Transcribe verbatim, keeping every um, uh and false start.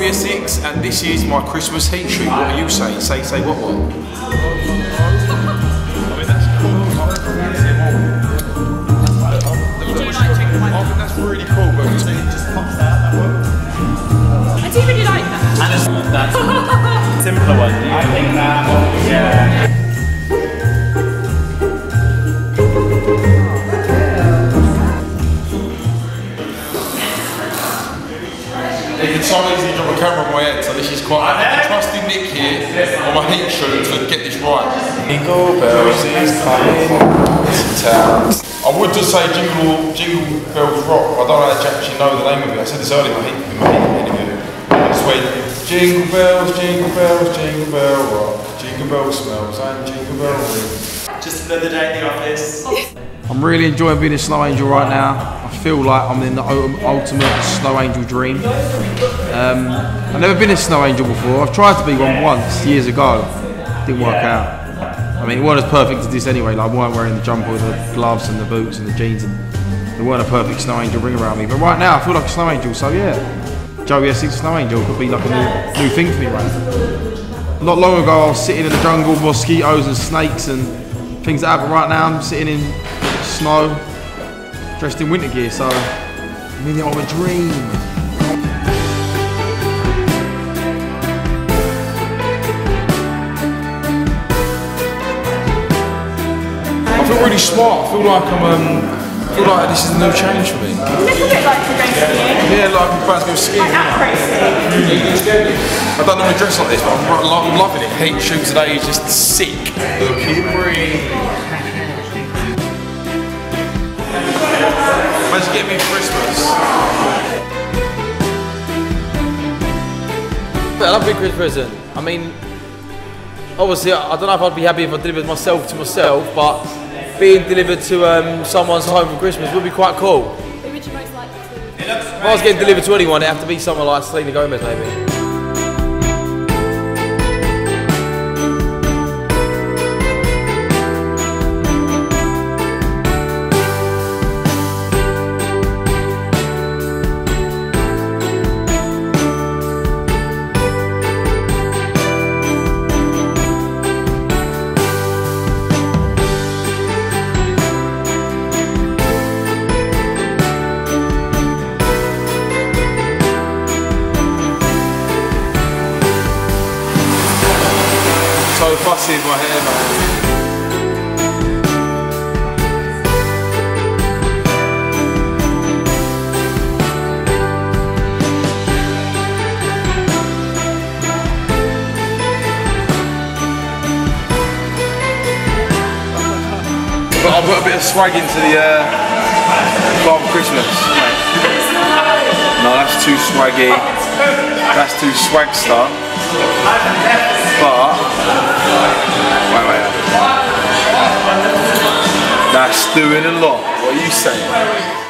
Joey Essex, and this is my Christmas heat shoot. What do you say? Say, say what, what? I mean, that's cool. I think that's really cool, but it just pops out that one. I do really like that. And it's that simpler one. I think that, yeah. You can so easily drop a camera on my head, so this is quite. I can trust in Nick here on my heat shoot to get this right. Jingle bells is coming to town. I would just say Jingle Jingle Bells Rock. I don't know actually know the name of it. I said this earlier in my heat, in my heat interview. It's when Jingle bells, jingle bells, jingle bell rock, jingle bell smells and jingle bell rings. Just another day in the office. I'm really enjoying being a snow angel right now. I feel like I'm in the ultimate snow angel dream. Um, I've never been a snow angel before. I've tried to be one once, years ago. Didn't work out. I mean, it wasn't as perfect as this anyway. Like, I weren't wearing the jumper with the gloves and the boots and the jeans, and there weren't a perfect snow angel ring around me. But right now, I feel like a snow angel, so yeah. Joey Essex snow angel could be like a new, new thing for me right now. Not long ago, I was sitting in the jungle, mosquitoes and snakes and things like that, but right now I'm sitting in snow, dressed in winter gear, so I'm in the old dream. I feel really smart. I feel like I'm. Um, I feel like this is a new change for me. A little bit like you're going skiing. Yeah, like I'm about to go skiing. Like après skiing. I don't normally dress like this, but I'm, I'm loving it. Heat shoot today is just sick. Looking free. Let's get me Christmas. I love a big Christmas present. I mean, obviously, I don't know if I'd be happy if I delivered myself to myself, but being delivered to um, someone's home for Christmas would be quite cool. Who would you most like to? If I was getting delivered to anyone, it'd have to be someone like Selena Gomez, maybe. So fussy in my hair, man. But I'll put a bit of swag into the uh, Father Christmas. No, that's too swaggy. That's too swagster. But wait, wait. That's doing a lot. What are you saying?